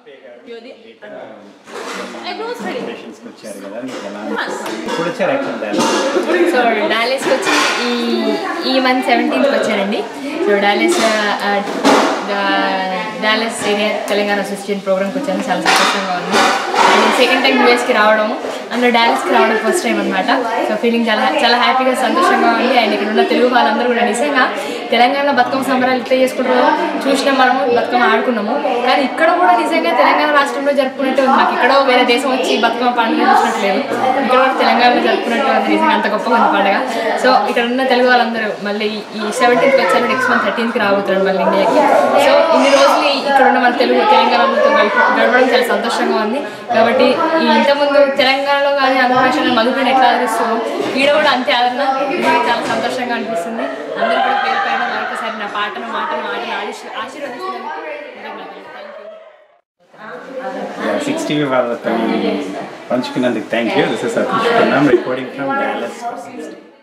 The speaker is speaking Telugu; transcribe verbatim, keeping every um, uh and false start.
సో డాలస్కి వచ్చి ఈ ఈ మంత్ సెవెంటీన్త్కి వచ్చారండి. So Dallas Dallas area Telangana association ప్రోగ్రామ్కి వచ్చాను. చాలా సంతోషంగా ఉంది. అండ్ సెకండ్ టైం యూఎస్కి రావడం, అందులో డాలస్కి రావడం ఫస్ట్ టైం అనమాట. సో ఫీలింగ్ చాలా చాలా హ్యాపీగా సంతోషంగా ఉంది. అండ్ ఇక్కడ ఉన్న తెలుగు వాళ్ళందరూ కూడా నిజంగా తెలంగాణ బతుకమ్మ సంబరాలు ఇట్లా చేసుకుంటారో చూసినాం, మనము బతుకమ్మ ఆడుకున్నాము. కానీ ఇక్కడ కూడా నిజంగా తెలంగాణ రాష్ట్రంలో జరుపుకున్నట్టు ఉంది. మాకు ఎక్కడో వేరే దేశం వచ్చి బతుకమ్మ పండుగ చూసినట్లేదు, ఇక్కడ కూడా తెలంగాణలో జరుపుకున్నట్టు ఉంది. నిజంగా అంత గొప్పగా ఉంది పండుగ. సో ఇక్కడ ఉన్న తెలుగు వాళ్ళందరూ మళ్ళీ ఈ సెవెంటీన్త్కి వచ్చారు, నెక్స్ట్ మంత్ థర్టీన్త్కి రాబోతున్నారు మళ్ళీ ఇండియాకి. సో ఇన్ని రోజులు ఇక్కడ ఉన్న మన తెలుగు తెలంగాణతో గడపడం చాలా సంతోషంగా ఉంది. కాబట్టి ఈ ఇంతకుముందు తెలంగాణలో కానీ ఆంధ్రప్రదేశ్లో మధుప్రియని ఎట్లా ఆదరిస్తున్నాం, ఈడ కూడా అంతే ఆదరణ. చాలా సంతోషంగా అనిపిస్తుంది. అందరూ కూడా పేరు పైన మరొకసారి నా పాటను మాటను ఆటను ఆశీర్వదిస్తున్నందుకు సిక్స్ టీవీ వాళ్ళతో పంచుకున్నందుకు thank you. This is Satish, recording from Dallas.